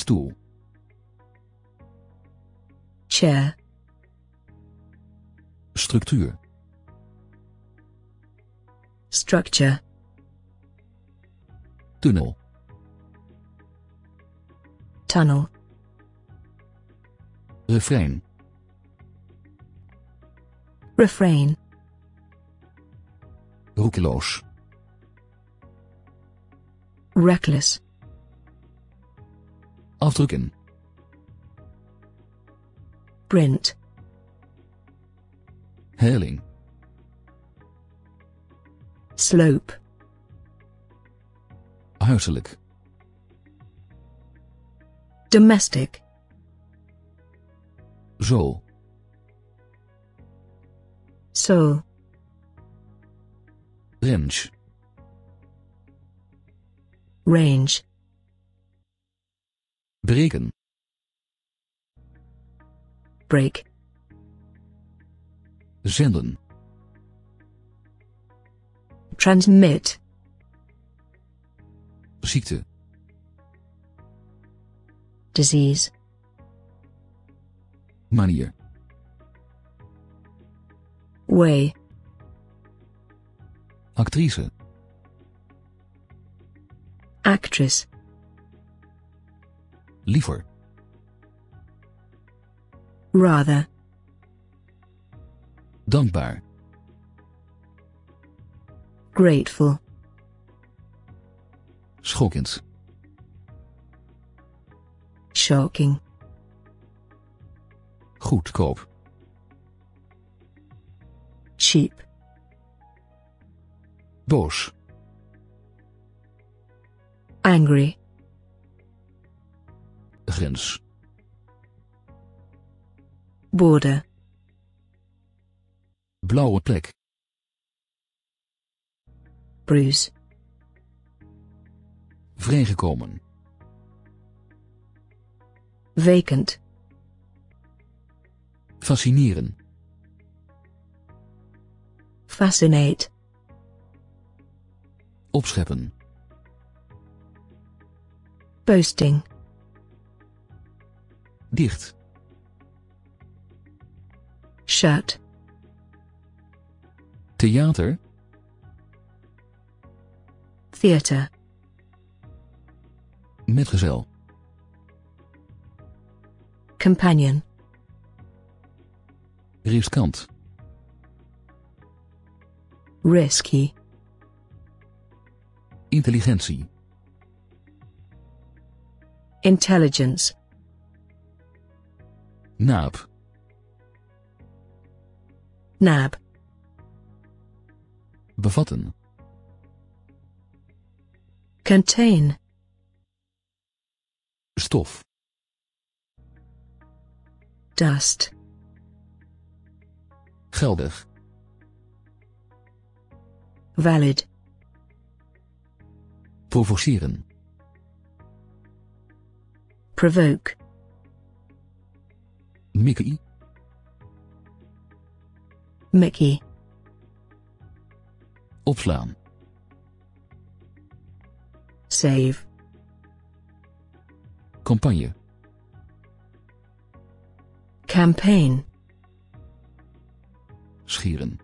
Stoel. Chair. Structuur. Structure. Tunnel. Tunnel. Refrein. Refrain. Roekeloos. Reckless. Afdrukken. Print. Helling. Slope. Huiselijk. Domestic. Zool. Soul. Range. Range. Breken. Break. Zenden. Transmit. Ziekte. Disease. Manier. Way. Actrice. Actress. Liever. Rather. Dankbaar. Grateful. Schokkend. Shocking. Goedkoop. Cheap. Boos. Angry. Grens. Border. Blauwe plek. Bruise. Vrijgekomen. Vacant. Fascineren. Fascinate. Opscheppen. Boasting. Dicht. Shut. Theater. Theatre. Metgezel. Companion. Riskant. Risky. Intelligentie. Intelligence. Naap. Nab. Bevatten. Contain. Stof. Dust. Geldig. Valid. Provoceren. Provoke. Mickey. Mickey. Opslaan. Save. Campagne. Campaign. Schieren.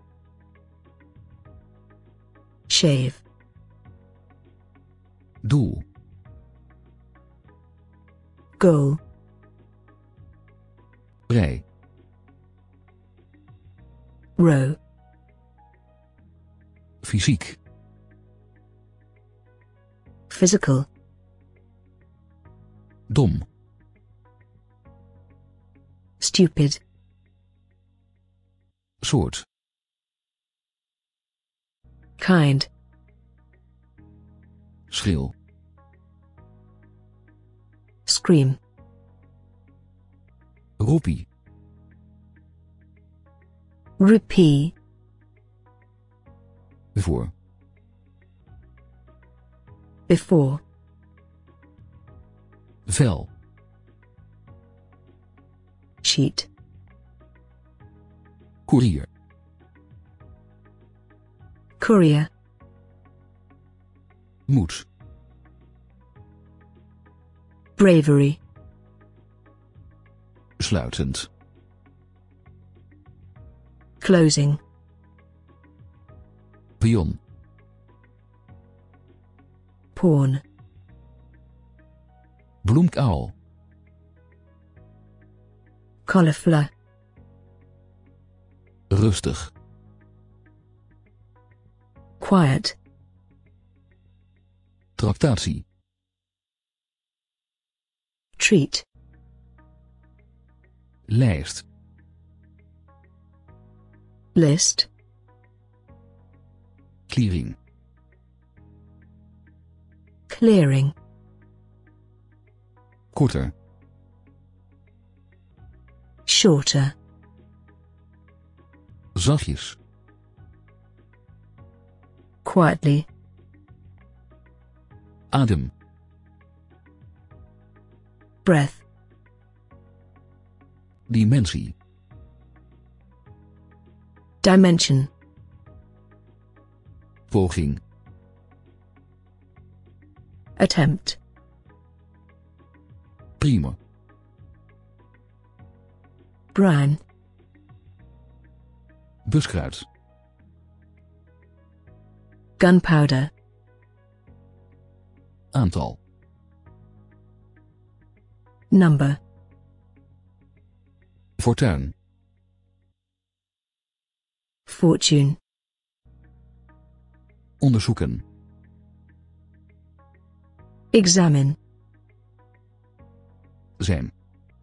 Shave. Doel. Goal. Rij. Row. Fysiek. Physical. Dom. Stupid. Soort. Kind. Schil. Scream. Roepie. Rupee. Voor. Before. Vel. Sheet. Koerier. Courier. Moed. Bravery. Sluitend. Closing. Pion. Pawn. Bloemkuil. Cauliflower. Rustig. Quiet. Tractatie. Treat. Lijst. List. Clearing. Clearing. Korter. Shorter. Zachtjes. Quietly. Adem. Breath. Dimensie. Dimension. Poging. Attempt. Prima. Brown. Buskruid. Gunpowder. Aantal. Number. Fortuin. Fortune. Onderzoeken. Examine. Zijn.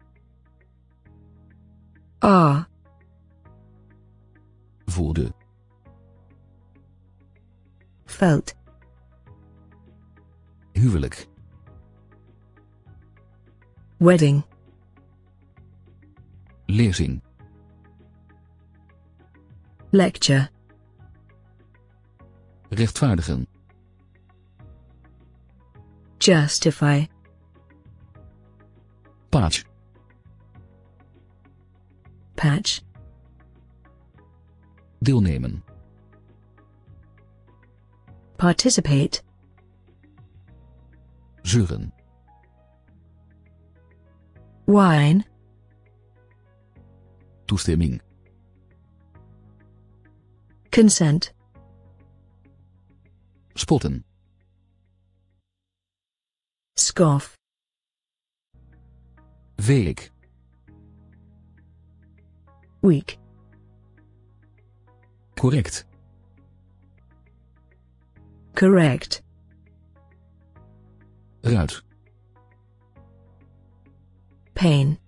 Are. Voelde. Felt. Huwelijk. Wedding. Lezing. Lecture. Rechtvaardigen. Justify. Patch. Patch. Deelnemen. Participate. Zuren. Wine. Toestemming. Consent. Spotten. Scoff. Week. Weak. Correct. Correct. Ruit. Pain.